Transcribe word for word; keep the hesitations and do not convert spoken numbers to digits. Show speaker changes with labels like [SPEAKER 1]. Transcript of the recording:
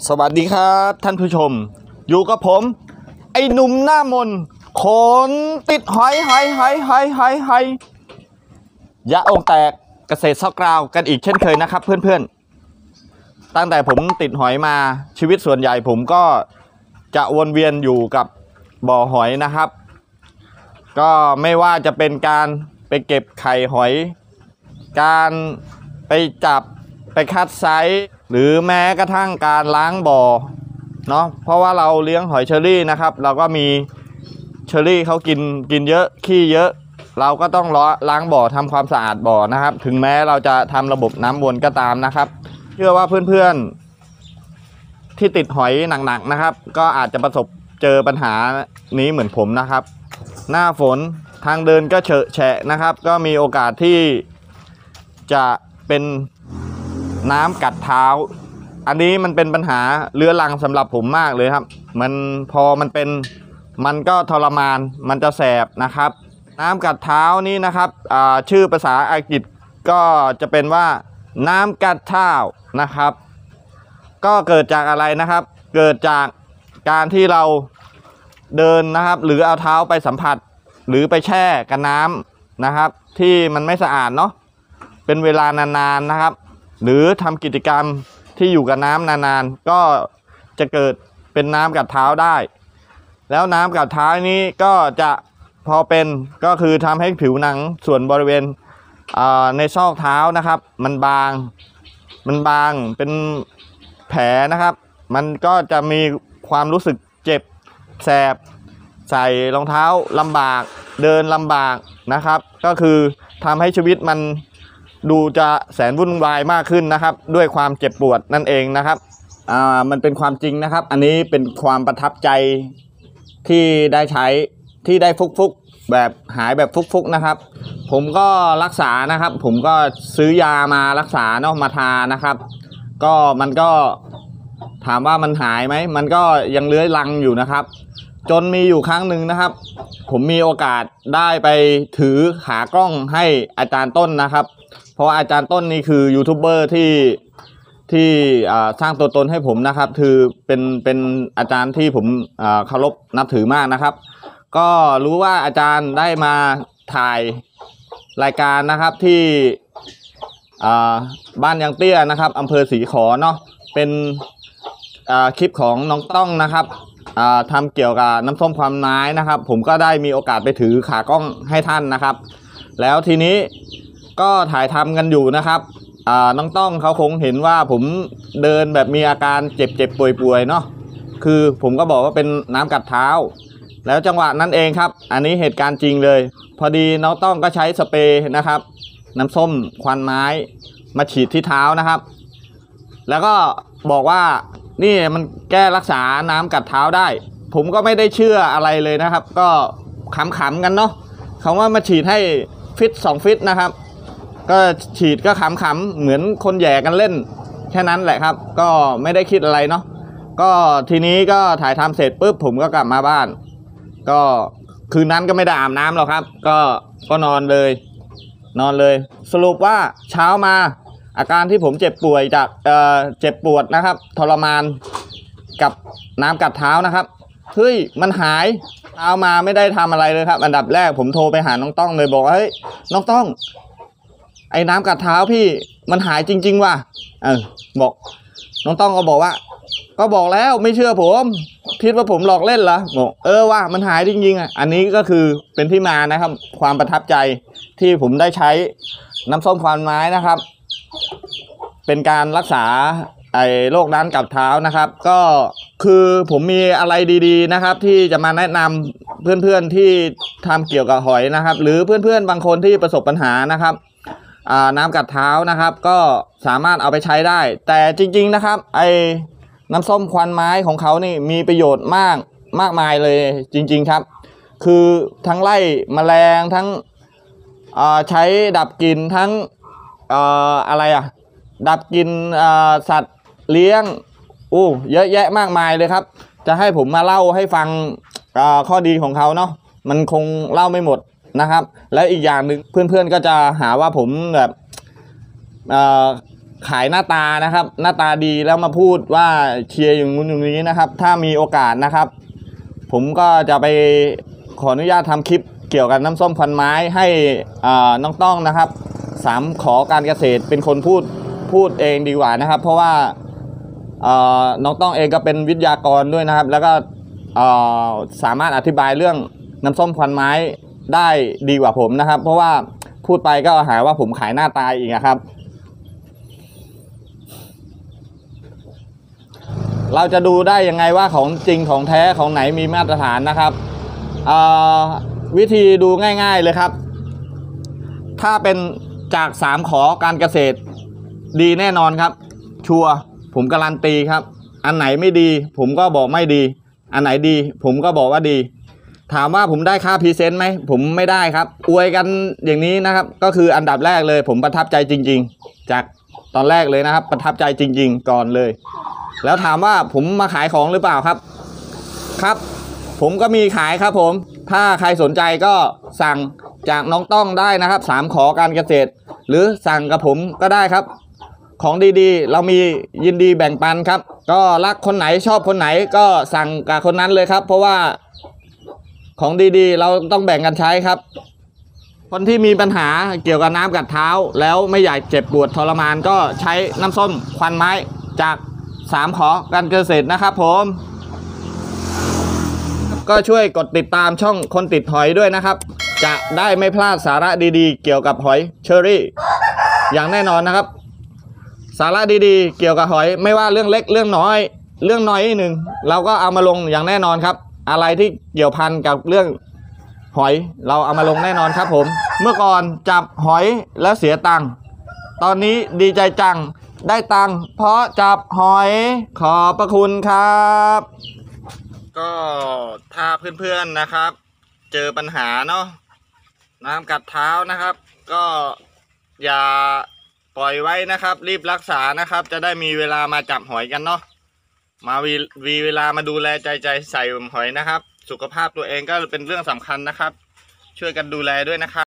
[SPEAKER 1] สวัสดีครับท่านผู้ชมอยู่กับผมไอ้หนุ่มหน้ามนขนติดหอยหอยหอยหอยหอยหอยยะองแตกเกษตรซอกกราวกันอีกเช่นเคยนะครับเพื่อนๆตั้งแต่ผมติดหอยมาชีวิตส่วนใหญ่ผมก็จะวนเวียนอยู่กับบ่อหอยนะครับก็ไม่ว่าจะเป็นการไปเก็บไข่หอยการไปจับไปคัดไซส์หรือแม้กระทั่งการล้างบ่อเนาะเพราะว่าเราเลี้ยงหอยเชอรี่นะครับเราก็มีเชอรี่เขากินกินเยอะขี้เยอะเราก็ต้องล้างบ่อทำความสะอาดบ่อนะครับถึงแม้เราจะทำระบบน้ำวนก็ตามนะครับเชื่อว่าเพื่อนๆที่ติดหอยหนักๆนะครับก็อาจจะประสบเจอปัญหานี้เหมือนผมนะครับหน้าฝนทางเดินก็เฉอะแฉะนะครับก็มีโอกาสที่จะเป็นน้ำกัดเท้าอันนี้มันเป็นปัญหาเรื้อรังสำหรับผมมากเลยครับมันพอมันเป็นมันก็ทรมานมันจะแสบนะครับน้ำกัดเท้านี้นะครับชื่อภาษาอังกฤษก็จะเป็นว่าน้ำกัดเท้านะครับก็เกิดจากอะไรนะครับเกิดจากการที่เราเดินนะครับหรือเอาเท้าไปสัมผัสหรือไปแช่กับน้ำนะครับที่มันไม่สะอาดเนาะเป็นเวลานานๆนะครับหรือทำกิจกรรมที่อยู่กับน้ำนานๆก็จะเกิดเป็นน้ำกัดเท้าได้แล้วน้ำกัดเท้านี้ก็จะพอเป็นก็คือทำให้ผิวหนังส่วนบริเวณในซอกเท้านะครับมันบางมันบางเป็นแผลนะครับมันก็จะมีความรู้สึกเจ็บแสบใส่รองเท้าลำบากเดินลำบากนะครับก็คือทำให้ชีวิตมันดูจะแสนวุ่นวายมากขึ้นนะครับด้วยความเจ็บปวดนั่นเองนะครับอ่ามันเป็นความจริงนะครับอันนี้เป็นความประทับใจที่ได้ใช้ที่ได้ฟุกๆแบบหายแบบฟุกๆนะครับผมก็รักษานะครับผมก็ซื้อยามารักษาเนาะมาทานะครับก็มันก็ถามว่ามันหายไหมมันก็ยังเลื้อยรังอยู่นะครับจนมีอยู่ครั้งหนึ่งนะครับผมมีโอกาสได้ไปถือขากล้องให้อาจารย์ต้นนะครับเพราะอาจารย์ต้นนี่คือยูทูบเบอร์ที่ที่สร้างตัวตนให้ผมนะครับคือเป็นเป็นอาจารย์ที่ผมเคารพนับถือมากนะครับก็รู้ว่าอาจารย์ได้มาถ่ายรายการนะครับที่บ้านยังเตี้ยนะครับอำเภอศรีขอเนาะเป็นคลิปของน้องต้องนะครับทำเกี่ยวกับน้ำส้มความไม้นะครับผมก็ได้มีโอกาสไปถือขากล้องให้ท่านนะครับแล้วทีนี้ก็ถ่ายทำกันอยู่นะครับน้องต้องเขาคงเห็นว่าผมเดินแบบมีอาการเจ็บเจ็บป่วยๆเนาะคือผมก็บอกว่าเป็นน้ำกัดเท้าแล้วจังหวะนั้นเองครับอันนี้เหตุการณ์จริงเลยพอดีน้องต้องก็ใช้สเปรย์นะครับน้ำส้มควันไม้มาฉีดที่เท้านะครับแล้วก็บอกว่านี่มันแก้รักษาน้ำกัดเท้าได้ผมก็ไม่ได้เชื่ออะไรเลยนะครับก็ขำๆกันเนาะคำว่ามาฉีดให้ฟิตสองฟิตนะครับก็ฉีดก็ขำๆเหมือนคนแย่กันเล่นแค่นั้นแหละครับก็ไม่ได้คิดอะไรเนาะก็ทีนี้ก็ถ่ายทำเสร็จปุ๊บผมก็กลับมาบ้านก็คืนนั้นก็ไม่ได้อาบน้ำหรอกครับก็ก็นอนเลยนอนเลยสรุปว่าเช้ามาอาการที่ผมเจ็บป่วยจากเอ่อเจ็บปวดนะครับทรมานกับน้ำกัดเท้านะครับเฮ้ยมันหายเช้ามาไม่ได้ทำอะไรเลยครับอันดับแรกผมโทรไปหาน้องต้องเลยบอกว่าเฮ้ยน้องต้องไอ้น้ำกัดเท้าพี่มันหายจริงๆว่ะเออบอกน้องต้องก็บอกว่าก็บอกแล้วไม่เชื่อผมคิดว่าผมหลอกเล่นเหรอบอกเออว่ามันหายจริงๆอ่ะอันนี้ก็คือเป็นที่มานะครับความประทับใจที่ผมได้ใช้น้ำส้มควันไม้นะครับเป็นการรักษาไอ้โรคนั้นกับเท้านะครับก็คือผมมีอะไรดีๆนะครับที่จะมาแนะนำเพื่อนๆที่ทำเกี่ยวกับหอยนะครับหรือเพื่อนๆบางคนที่ประสบปัญหานะครับน้ำกัดเท้านะครับก็สามารถเอาไปใช้ได้แต่จริงๆนะครับไอ้น้ำส้มควันไม้ของเขานี่มีประโยชน์มากมากมายเลยจริงๆครับคือทั้งไล่แมลงทั้งใช้ดับกลิ่นทั้งอะไรอ่ะดับกลิ่นสัตว์เลี้ยงอู้เยอะแยะมากมายเลยครับจะให้ผมมาเล่าให้ฟังข้อดีของเขาเนาะมันคงเล่าไม่หมดนะครับแล้วอีกอย่างหนึ่งเพื่อนๆก็จะหาว่าผมแบบขายหน้าตานะครับ หน้าตาดีแล้วมาพูดว่าเชียร์อย่างนู้นอย่างนี้นะครับถ้ามีโอกาสนะครับผมก็จะไปขออนุญาตทำคลิปเกี่ยวกับน้ำส้มควันไม้ให้น้องต้องนะครับสามขอการเกษตรเป็นคนพูดพูดเองดีกว่านะครับเพราะว่าน้องต้องเองก็เป็นวิทยากรด้วยนะครับแล้วก็สามารถอธิบายเรื่องน้ำส้มควันไม้ได้ดีกว่าผมนะครับเพราะว่าพูดไปก็หาว่าผมขายหน้าตาอีกนะครับเราจะดูได้ยังไงว่าของจริงของแท้ของไหนมีมาตรฐานนะครับวิธีดูง่ายๆเลยครับถ้าเป็นจากสามขอการเกษตรดีแน่นอนครับชัวร์ผมการันตีครับอันไหนไม่ดีผมก็บอกไม่ดีอันไหนดีผมก็บอกว่าดีถามว่าผมได้ค่าพรีเซนต์ไหมผมไม่ได้ครับอวยกันอย่างนี้นะครับก็คืออันดับแรกเลยผมประทับใจจริงๆจากตอนแรกเลยนะครับประทับใจจริงๆก่อนเลยแล้วถามว่าผมมาขายของหรือเปล่าครับครับผมก็มีขายครับผมถ้าใครสนใจก็สั่งจากน้องต้องได้นะครับสามขอการเกษตรหรือสั่งกับผมก็ได้ครับของดีๆเรามียินดีแบ่งปันครับก็รักคนไหนชอบคนไหนก็สั่งกับคนนั้นเลยครับเพราะว่าของดีๆเราต้องแบ่งกันใช้ครับคนที่มีปัญหาเกี่ยวกับน้ำกัดเท้าแล้วไม่อยากเจ็บปวดทรมานก็ใช้น้ำส้มควันไม้จากสามขอการเกษตรนะครับผมก็ช่วยกดติดตามช่องคนติดหอยด้วยนะครับจะได้ไม่พลาดสาระดีๆเกี่ยวกับหอยเชอรี่อย่างแน่นอนนะครับสาระดีๆเกี่ยวกับหอยไม่ว่าเรื่องเล็กเรื่องน้อยเรื่องน้อยหนึ่งเราก็เอามาลงอย่างแน่นอนครับอะไรที่เกี่ยวพันกับเรื่องหอยเราเอามาลงแน่นอนครับผมเมื่อก่อนจับหอยแล้วเสียตังค์ตอนนี้ดีใจจังได้ตังค์เพราะจับหอยขอบพระคุณครับก็ถ้าเพื่อนๆนะครับเจอปัญหาเนาะน้ำกัดเท้านะครับก็อย่าปล่อยไว้นะครับรีบรักษานะครับจะได้มีเวลามาจับหอยกันเนาะมาวีวีเวลามาดูแลใจใจใส่หอยนะครับสุขภาพตัวเองก็เป็นเรื่องสำคัญนะครับช่วยกันดูแลด้วยนะครับ